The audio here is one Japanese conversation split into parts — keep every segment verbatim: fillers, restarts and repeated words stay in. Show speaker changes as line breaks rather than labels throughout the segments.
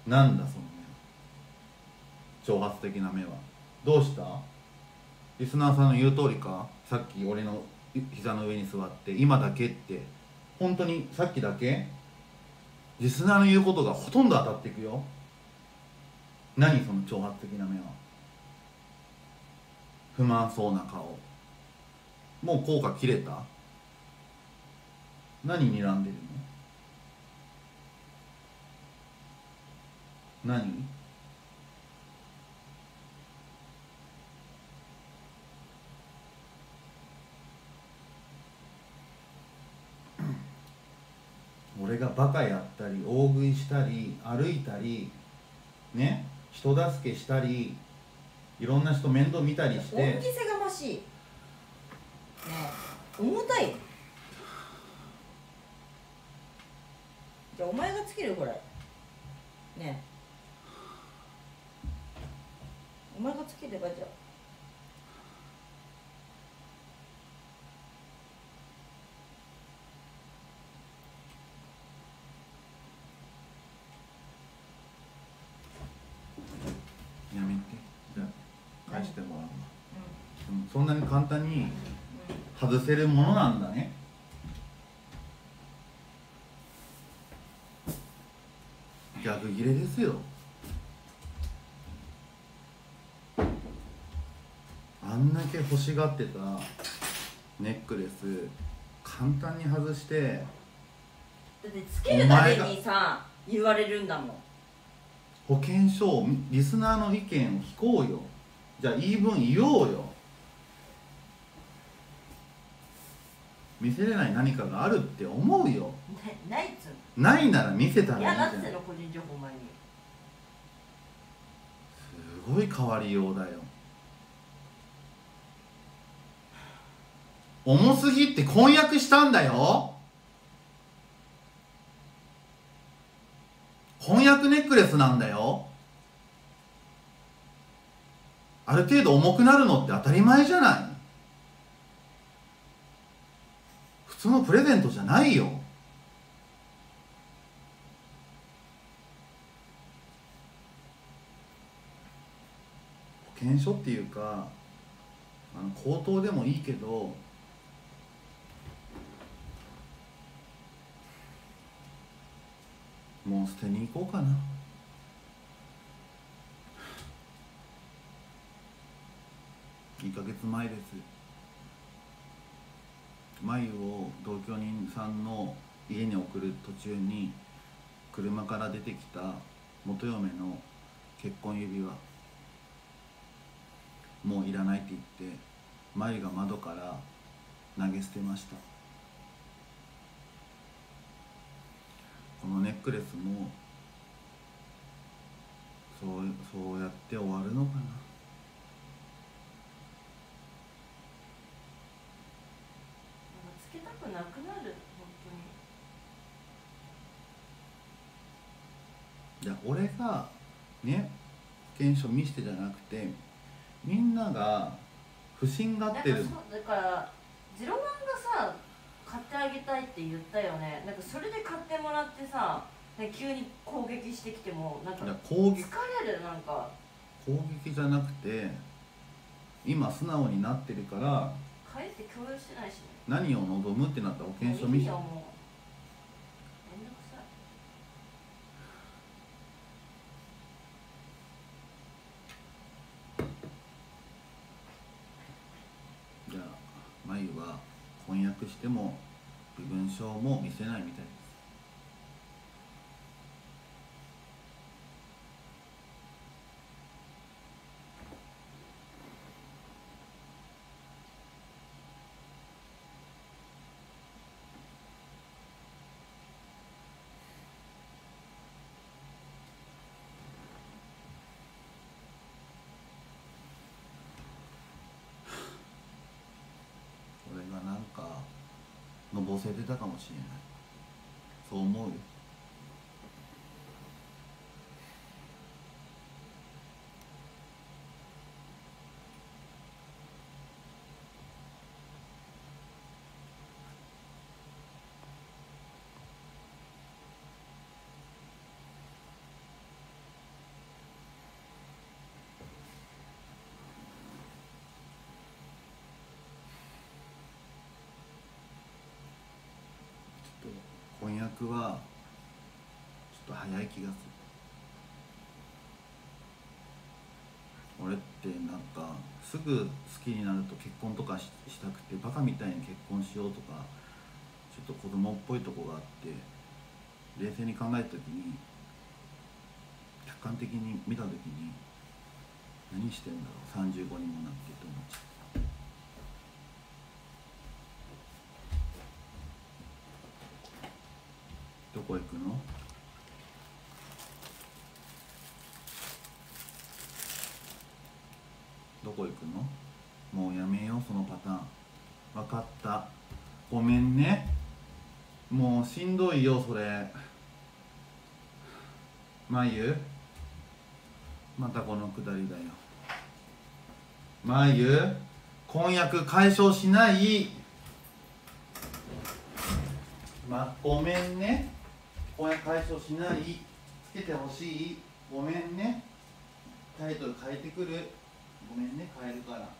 なんだその目は、挑発的な目は。どうした？リスナーさんの言う通りか？さっき俺の膝の上に座って今だけって、本当にさっきだけ？リスナーの言うことがほとんど当たっていくよ。何その挑発的な目は。不満そうな顔。もう効果切れた？何睨んでるの？何？俺がバカやったり大食いしたり歩いたりね、人助けしたりいろんな人面倒見たりして。
恩着せがましいね。重たい。じゃあお前がつけるこれね。お前がつければじゃあ。
やめて。じゃあ返してもらうわ、うん、そんなに簡単に外せるものなんだね。逆ギレですよ。あんだけ欲しがってたネックレス簡単に外して。
だってつけるためにさ言われるんだもん。
保険証、リスナーの意見を聞こうよ。じゃあ言い分言おうよ。見せれない何かがあるって思うよ。
なないっつう
の。ないなら見せたらいいじゃん。
いやだっての個人情報お前に。
すごい変わりようだよ。重すぎって婚約したんだよ。婚約ネックレスなんだよ。ある程度重くなるのって当たり前じゃない。普通のプレゼントじゃないよ。保険証っていうか、あの口頭でもいいけど、もう捨てに行こうかな。いっかげつまえです。眉を同居人さんの家に送る途中に車から出てきた元嫁の結婚指輪、もういらないって言って眉が窓から投げ捨てました。このネックレスもそうそうやって終わるのかな。
つけたくなくなる本
当に。いや俺がね保険証見してじゃなくて、みんなが不審がってる。
だからジロマンがさ買ってあげたいって言ったよね。なんかそれで買ってもらってさ、急に攻撃してきてもなんか
攻撃、
疲れる。なんか
攻撃じゃなくて今素直になってるから。
買えって共有してないしね。
何を望むってなったら保険証見せて。
いいよもうめんどくさ
い。じゃあ眉は婚約しても身分証も見せないみたいです。俺がなんかのぼせてたかもしれない。そう思うよ。 婚約はちょっと早い気がする。俺ってなんかすぐ好きになると結婚とか し, したくてバカみたいに結婚しようとかちょっと子供っぽいとこがあって、冷静に考えた時に客観的に見た時に何してんだろうさんじゅうごにもなってって思っちゃう。どこ行くの？どこ行くの？もうやめようそのパターン。分かった、ごめんね。もうしんどいよそれ。まゆまたこのくだりだよ。まゆ婚約解消しない。ま、ごめんね。婚約解消しない。つけてほしい。ごめんね。タイトル変えてくる。ごめんね、変えるから。うん。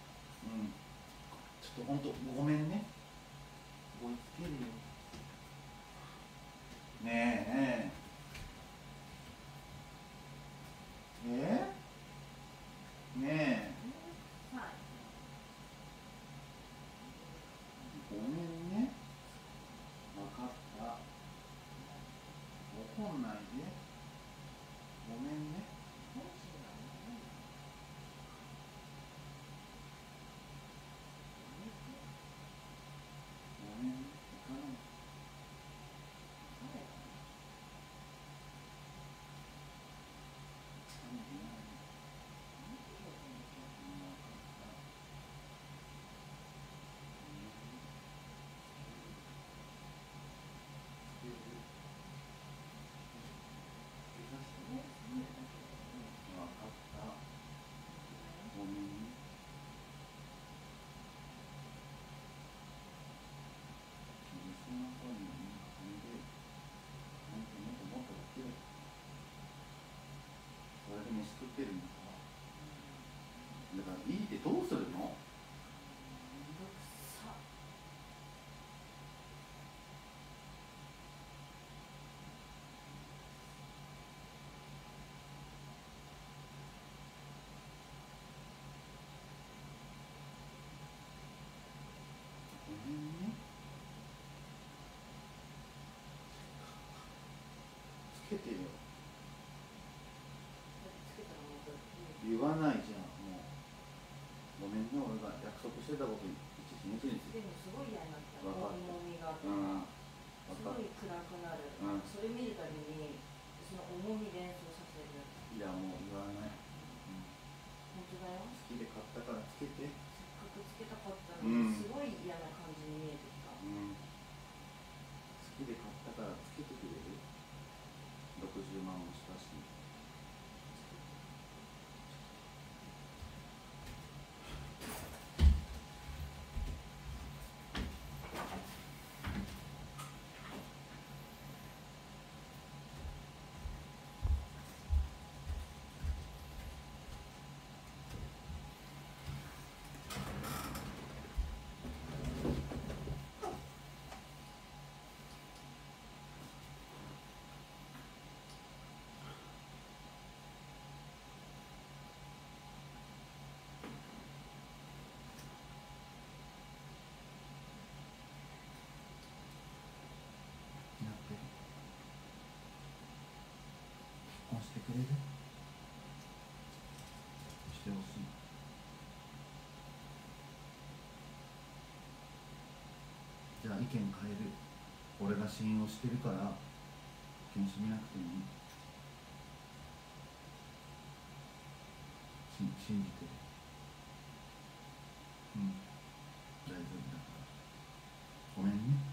ちょっとほんとごめんね。こいつけるよ。ねえ。えー、ねえ。ごめんね。わかった。怒んないで。ごめんね。ごめんね。行かない。それで飯食ってるんだから。だからいいってどうするの？ごめんね。つけてよ。言わないじゃん、もう。ごめんね、俺が約束してたこと一日につに
でもすごい嫌になった。
分かった。
重みが、
うん、
すごい暗くなる、うん、それ見るたびにその重み連想させる。
いやもう言わない、うん、
本当だよ。
好きで買ったからつけて。せっ
かくつけたかったのに、うん、すごい嫌な感じに見えてきた、うん、
好きで買ったからつけてくれる？ろくじゅうまんもしたし。してくれる？してほしい。じゃあ意見変える。俺が信用してるから検視見なくてもいい。し信じてる。うん、大丈夫だから。ごめんね。